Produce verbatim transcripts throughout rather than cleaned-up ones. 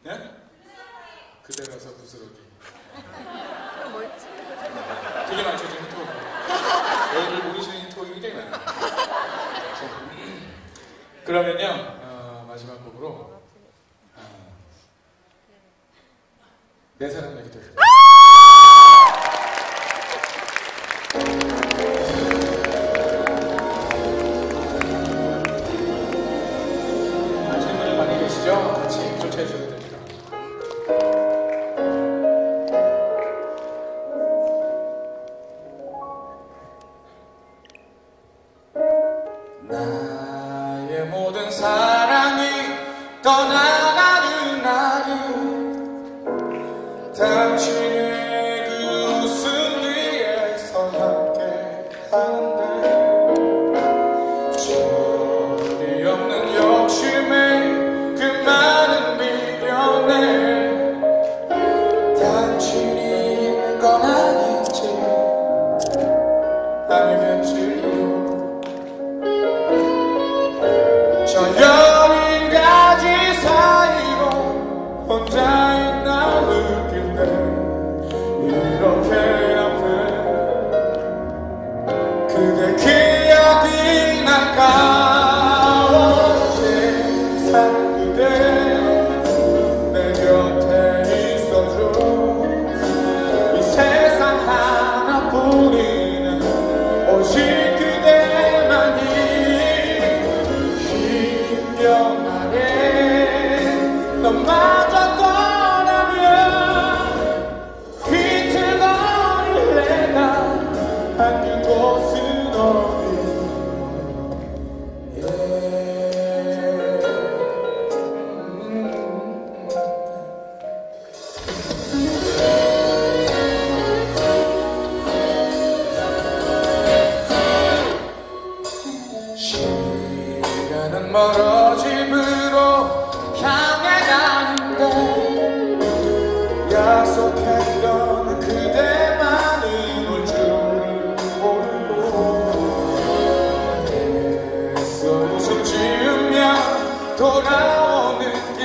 예? 그대라서 부스러기. 뭐였지? 되게 많죠, 지금 히트곡이. 여러분들 모르시는 히트곡이 굉장히 많아요. 그러면요, 어, 마지막 곡으로 어, 내 사랑 내기 될 거예요. 같이 조치해주셔도 됩니다. 나의 모든 사랑이 떠나가는 날은 당신의 그 웃음 위에서 함께 하는데 절이 없는 욕심에 그 많은 미련에 당신이 있는 건 아니지 아니겠지요. 저 여린 가지 사이로 혼자인 날 느낄 때 이렇게 아픈 그대 기억이 날까. 그대 내 곁에 있어줘. 이 세상 하나뿐인 오직 그대만이 십 년 만에 너마저 떠나면 비틀거릴 내가 안길 곳은 어디. 시간은 멀어 집으로 향해 가는데 약속했던 그대만은 올 줄을 모르고 애써 웃음 지으며 돌아오는 길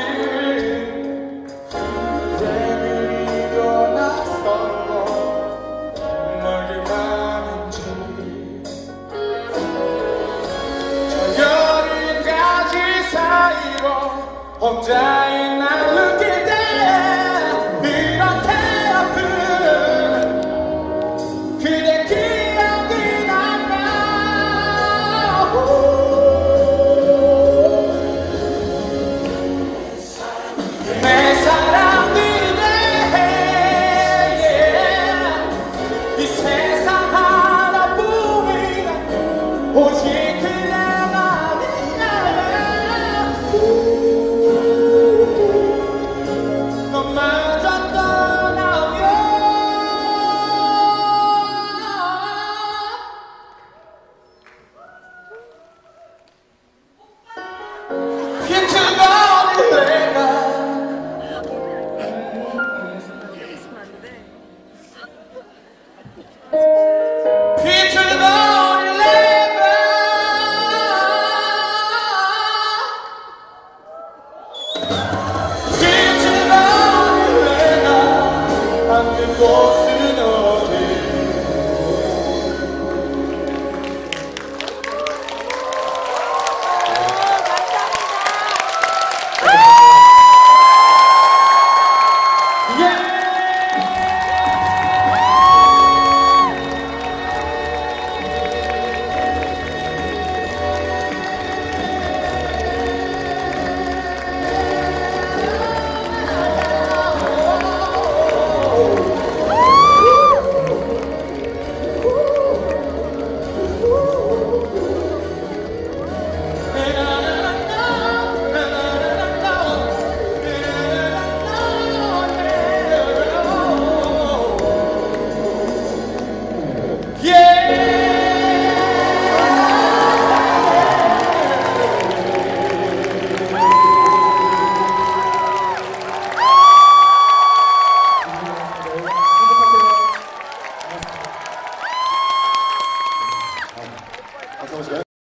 내밀이고 낯설고 멀게 가는지 혼자인